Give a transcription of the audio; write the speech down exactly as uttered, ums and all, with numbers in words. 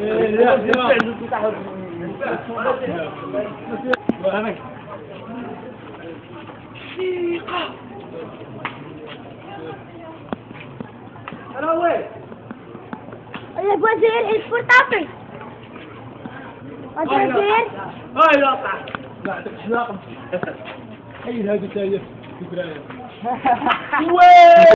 Olha, pode ser exportável. Pode ser. هاي لا طلع. لا تحلاق. هي هذه تايه.